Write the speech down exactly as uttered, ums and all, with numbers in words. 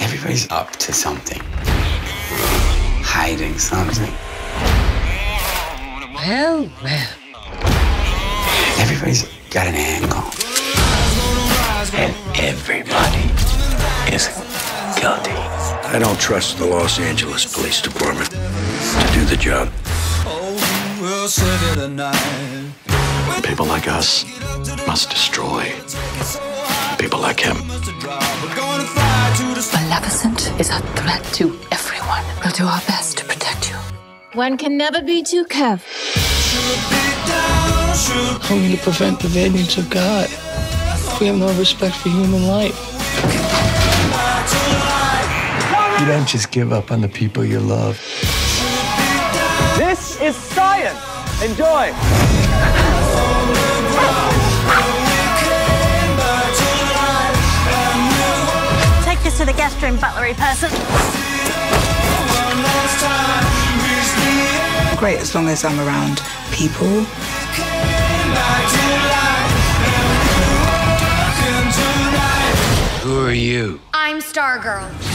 Everybody's up to something. Hiding something. Well, well. Everybody's got an angle. And everybody is guilty. I don't trust the Los Angeles Police Department to do the job. People like us must destroy people like him. Maleficent is a threat to everyone. We'll do our best to protect you. One can never be too careful. Only to prevent the vengeance of God. We have no respect for human life. You don't just give up on the people you love. This is science. Enjoy. Take this to the guest room, butlery person. Great as long as I'm around people. Who are you? I'm Stargirl.